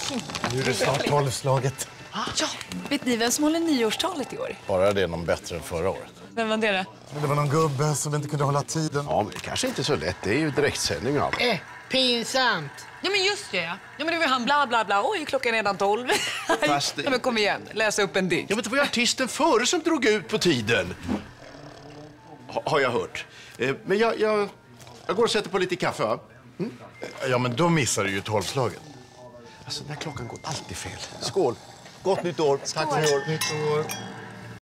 Nu är det snart 12-slaget. Ja, vet ni vem som håller nyårstalet i år? Bara det är någon bättre än förra året. Vem var det då? Men det var någon gubbe som inte kunde hålla tiden. Ja, men det kanske inte är så lätt. Det är ju direktsändning av. Pinsamt. Ja, men just det. Ja, men det var han bla bla bla. Oj, klockan är redan 12. Fast Ja, men kom igen, läsa upp en dikt. Ja, men det var ju artisten före som drog ut på tiden. Har jag hört. Men jag går och sätter på lite kaffe, va? Ja, men då missar du ju 12-slaget. Alltså, den här klockan går alltid fel. Skål! Gott nytt år. Tack för i år. Nytt år.